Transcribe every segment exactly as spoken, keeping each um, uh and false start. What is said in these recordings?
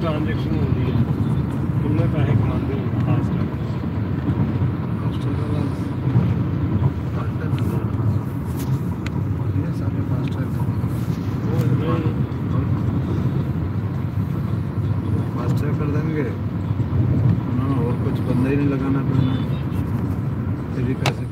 Transaction होती है कितने पैसे कमाते हैं खास कर फास्टैग कर देंगे ना और कुछ बंदा ही नहीं लगाना पड़ना फिर भी पैसे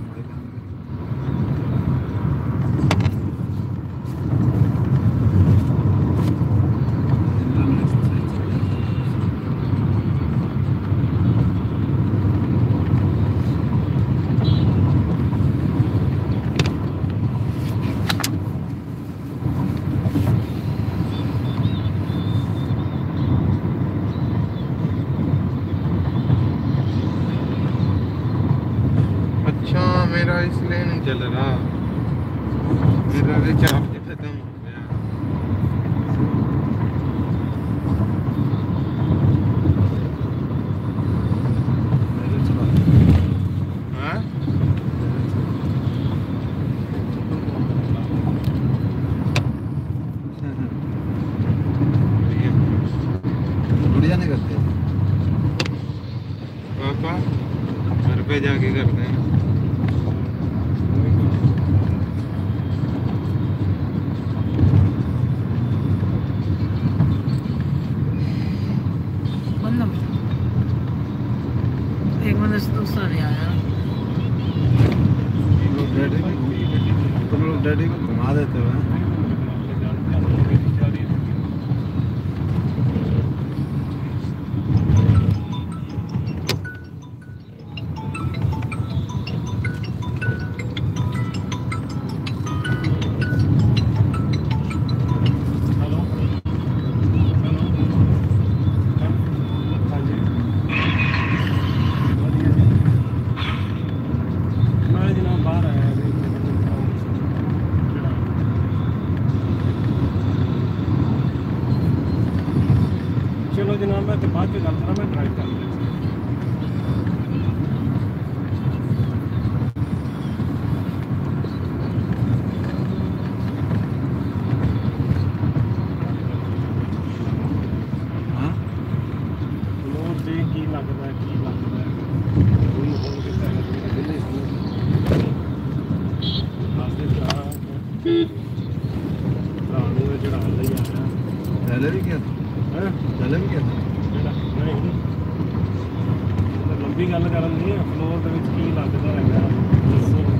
मेरा इसलिए नहीं चल रहा, मेरा रिचार्ज खत्म हो गया। हाँ? गुड़िया नहीं करते पापा, घर पे जाके करते हैं। एक बंदे से दूसरा नहीं आया। डैडी तुम लोग डैडी को घुमा देते हो हैं? चलो जनाब मैं तो बाद में गल करा, मैं ड्राइव कर हाँ लोड से की लगता है की लगता है कोई हो के पैसे दिल्ली आगे चला रानू में चढ़ा ले यार पहले भी क्या था? है पहले भी क्या था? नहीं लंबी गल करन दी फ्लोर दे विच की लगदा है